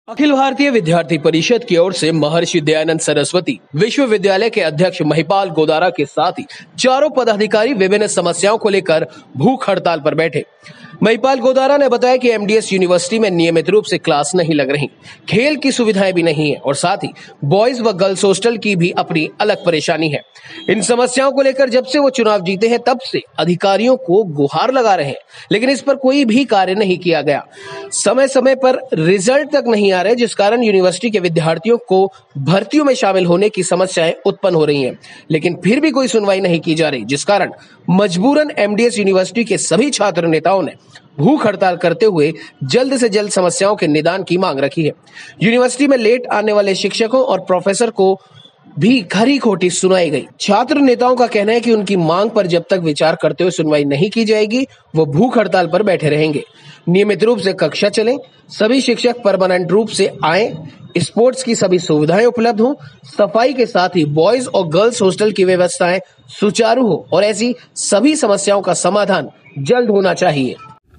अखिल भारतीय विद्यार्थी परिषद की ओर से महर्षि दयानंद सरस्वती विश्वविद्यालय के अध्यक्ष महिपाल गोदारा के साथ ही चारों पदाधिकारी विभिन्न समस्याओं को लेकर भूख हड़ताल पर बैठे। महिपाल गोदारा ने बताया कि एमडीएस यूनिवर्सिटी में नियमित रूप से क्लास नहीं लग रही, खेल की सुविधाएं भी नहीं है और साथ ही बॉयज व गर्ल्स हॉस्टल की भी अपनी अलग परेशानी है। इन समस्याओं को लेकर जब से वो चुनाव जीते हैं तब से अधिकारियों को गुहार लगा रहे हैं, लेकिन इस पर कोई भी कार्य नहीं किया गया। समय समय पर रिजल्ट तक नहीं आ रहे, जिस कारण यूनिवर्सिटी के विद्यार्थियों को भर्तियों में शामिल होने की समस्याएं उत्पन्न हो रही हैं, लेकिन फिर भी कोई सुनवाई नहीं की जा रही, जिस कारण मजबूरन एमडीएस यूनिवर्सिटी के सभी छात्र नेताओं ने भूख हड़ताल करते हुए जल्द से जल्द समस्याओं के निदान की मांग रखी है। यूनिवर्सिटी में लेट आने वाले शिक्षकों और प्रोफेसर को भी खरी खोटी सुनाई गई। छात्र नेताओं का कहना है कि उनकी मांग पर जब तक विचार करते हुए सुनवाई नहीं की जाएगी, वो भूख हड़ताल पर बैठे रहेंगे। नियमित रूप से कक्षा चले, सभी शिक्षक परमानेंट रूप से आए, स्पोर्ट्स की सभी सुविधाएं उपलब्ध हो, सफाई के साथ ही बॉयज और गर्ल्स हॉस्टल की व्यवस्थाएं सुचारू हो और ऐसी सभी समस्याओं का समाधान जल्द होना चाहिए।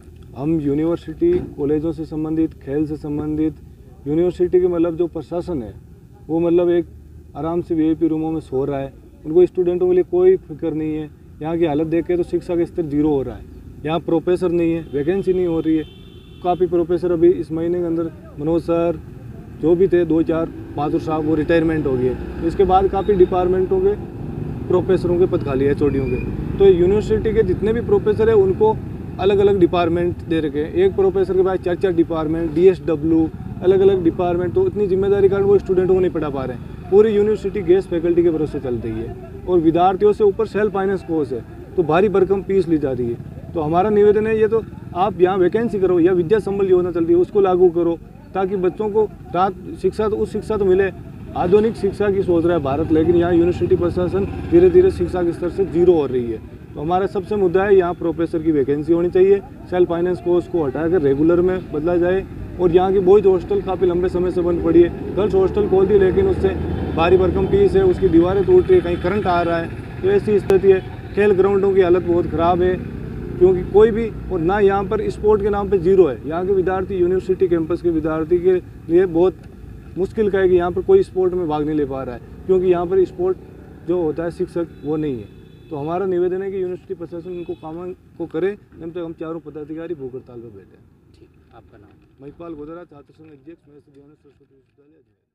हम यूनिवर्सिटी कॉलेजों से संबंधित, खेल से संबंधित, यूनिवर्सिटी के मतलब जो प्रशासन है वो मतलब एक आराम से वीआईपी रूमों में सो रहा है। उनको स्टूडेंटों के लिए कोई फिक्र नहीं है। यहाँ की हालत देख के तो शिक्षा का स्तर जीरो हो रहा है। यहाँ प्रोफेसर नहीं है, वैकेंसी नहीं हो रही है। काफ़ी प्रोफेसर अभी इस महीने के अंदर मनोज सर जो भी थे 2 4 बहादुर साहब वो रिटायरमेंट हो गए। इसके बाद काफ़ी डिपार्टमेंटों के प्रोफेसरों के पद खाली है, एचओडियों के। तो यूनिवर्सिटी के जितने भी प्रोफेसर है उनको अलग अलग डिपार्टमेंट दे रखे हैं। एक प्रोफेसर के पास 4 डिपार्टमेंट, डीएसडब्ल्यू, अलग अलग डिपार्टमेंट। तो इतनी जिम्मेदारी कारण वो स्टूडेंटों को नहीं पढ़ा पा रहे हैं। पूरी यूनिवर्सिटी गेस्ट फैकल्टी के भरोसे चल रही है और विद्यार्थियों से ऊपर सेल्फ फाइनेंस कोर्स है, तो भारी भरकम फीस ली जा रही है। तो हमारा निवेदन है, ये तो आप यहाँ वैकेंसी करो या विद्या संबल योजना चल रही है उसको लागू करो, ताकि बच्चों को रात शिक्षा तो उस शिक्षा तो मिले। आधुनिक शिक्षा की सोच रहा है भारत, लेकिन यहाँ यूनिवर्सिटी प्रशासन धीरे धीरे शिक्षा के स्तर से जीरो हो रही है। तो हमारा सबसे मुद्दा है यहाँ प्रोफेसर की वैकेंसी होनी चाहिए, सेल्फ फाइनेंस कोर्स को हटाकर रेगुलर में बदला जाए। और यहाँ की बॉयज हॉस्टल काफ़ी लंबे समय से बंद पड़ी है। गर्ल्स हॉस्टल खोल दी, लेकिन उससे भारी भरकम फीस है, उसकी दीवारें टूट रही है, कहीं करंट आ रहा है। तो ऐसी स्थिति है। खेल ग्राउंडों की हालत बहुत ख़राब है, क्योंकि कोई भी और ना यहाँ पर स्पोर्ट के नाम पे जीरो है। यहाँ के विद्यार्थी, यूनिवर्सिटी कैंपस के विद्यार्थी के लिए बहुत मुश्किल का है कि यहाँ पर कोई स्पोर्ट में भाग नहीं ले पा रहा है, क्योंकि यहाँ पर स्पोर्ट जो होता है शिक्षक वो नहीं है। तो हमारा निवेदन है कि यूनिवर्सिटी प्रशासन इनको काम को करे, जब तक हम चारों पदाधिकारी भूख हड़ताल पर बैठे हैं। ठीक, आपका नाम? महिपाल गोदारा, छात्र संघ अध्यक्ष, सरस्वती विश्वविद्यालय।